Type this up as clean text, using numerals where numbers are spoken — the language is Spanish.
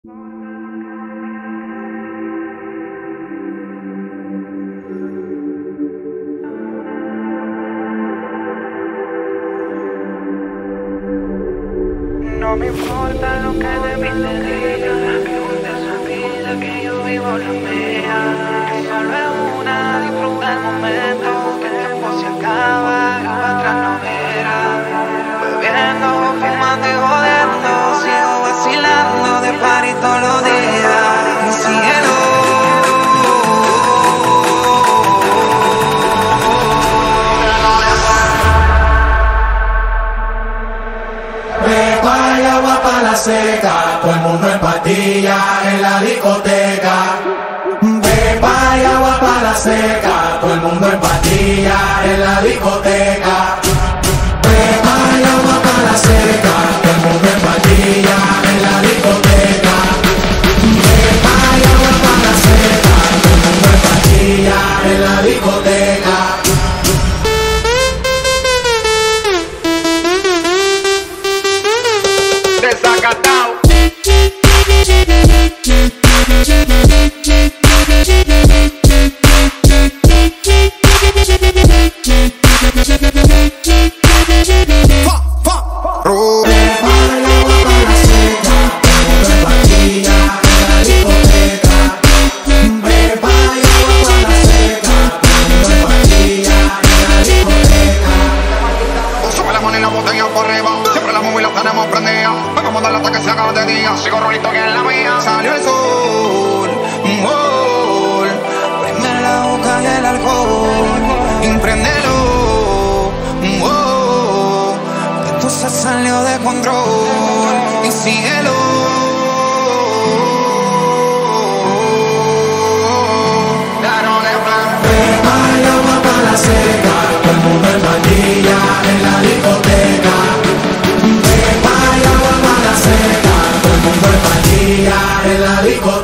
No me importa lo que de mí se diga, que usted su vida, que yo vivo la mía. Que solo es una, disfruta el momento, que el tiempo se acaba y para atrás no verá. Bebiendo, fumando y jodiendo, sigo vacilando de party todos los días. Mi cielo. Hay agua para la seca, todo el mundo en patilla en la discoteca. Pepa y agua para la seca, todo el mundo en patilla en la discoteca. Pepa y agua para la seca, todo el mundo en patilla en la discoteca. Pepa y agua para la seca, todo el mundo en patilla en la discoteca. Desacatado. Vamos a darle hasta que se acabe de día. Sigo rolito que es la mía. Salió el sol, Prende la boca y el alcohol, impréndelo, que esto se salió de control. Y síguelo. Pepa y agua para la seca, todo el mundo en patilla en la discoteca. Pepa y agua para la seca, todo el mundo en patilla en la discoteca.